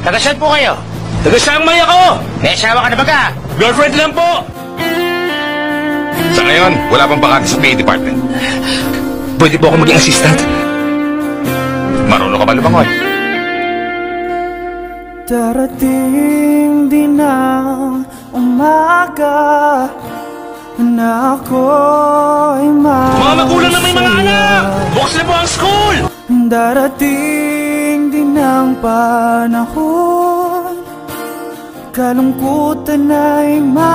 Taga-saan po kayo? Taga-Sangmay ako! May asawa ka na ba ka? Girlfriend lang po! Sa ngayon, wala pang bakante sa PA department. Pwede po ako maging assistant. Marunong ka ba lumangoy? Darating din ang umaga na ako'y Mga magulang na may mga anak! Bukas na po ang school! Darating din ang panahon, kalungkutan ay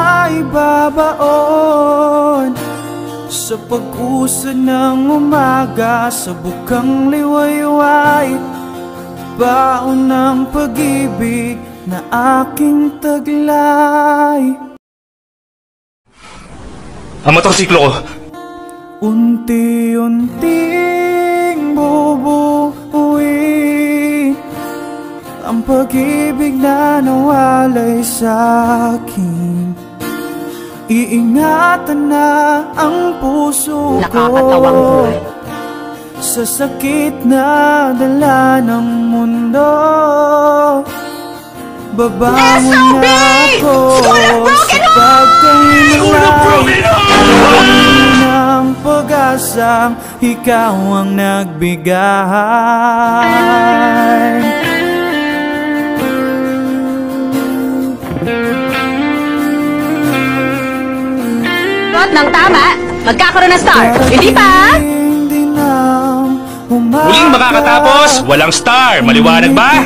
maibabaon. Sa pag-usad ng umaga, sa bukang liwayway, baon ng pag-ibig na aking taglay. Ang motorsiklo ko. Unti-unting bubuuin ang pag-ibig na nawalay sa'kin. Iingatan na ang puso ko Nakakatawang buhay. sa sakit na dala ng mundo. Babangon na ako sa pagkahinalay ng pag-asang ikaw ang nagbigay. Nang tama, magkakaroon ng star. Hindi pa? Muling makakatapos, walang star. Maliwanag ba?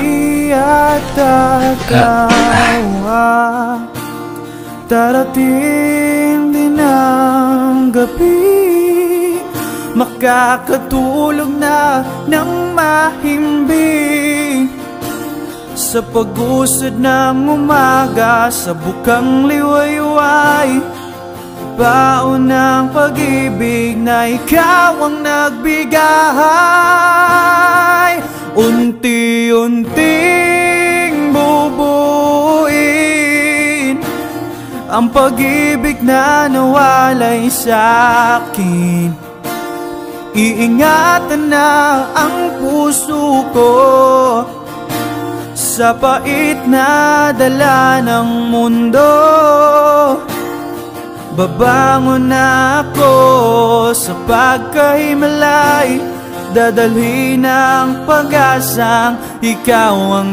Darating din ang gabi, makakatulog na ng mahimbing. Sa pag-usad ng umaga, sa bukang liwayway, baon ng pag-ibig na ikaw ang nagbigay. Unti-unting bubuin ang pag-ibig na nawalay sa'kin. Iingatan na ang puso ko sa pait na dala ng mundo. Babangon na ako sa pagkahimalay, dadalhin ang pag-asang ikaw ang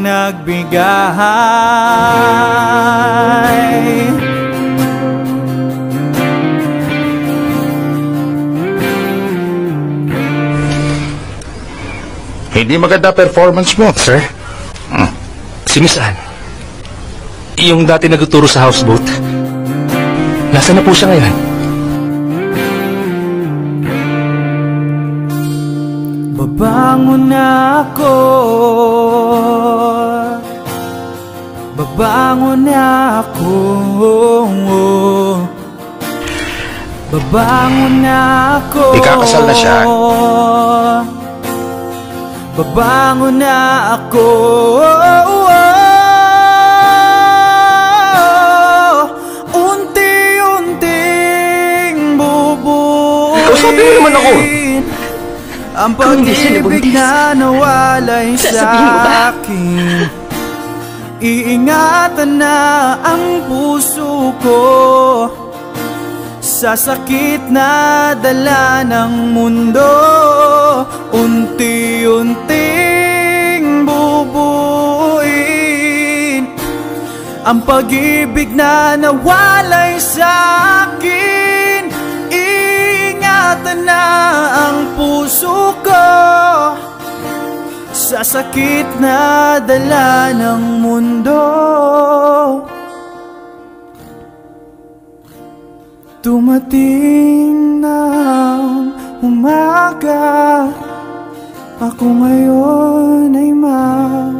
nagbigay. Hindi maganda performance mo. Sir? Si Miss Anne, yung dati nagtuturo sa houseboat, nasaan na po siya ngayon? Babangon na ako, babangon na ako, babangon na ako. Ikakasal na siya. Babangon na ako. Kausapin naman ako. Ang pag-ibig na nawalay sa akin. Iingatan na ang puso ko sa sakit na dala ng mundo. Unti-unting bubuin ang pag-ibig na nawalay sa akin. Iingatan na ang puso ko sa sakit na dala ng mundo. Dumating na ang umaga, ako ngayon ay